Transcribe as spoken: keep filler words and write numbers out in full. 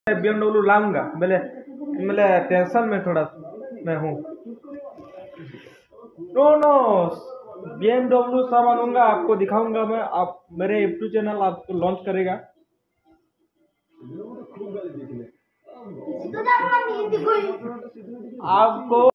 B M W लाऊंगा। मेरे मेरे टेंशन में थोड़ा मैं हूँ। No no, B M W सब आनूंगा, आपको दिखाऊंगा मैं। आप मेरे यूट्यूब चैनल आपको लॉन्च करेगा। आपको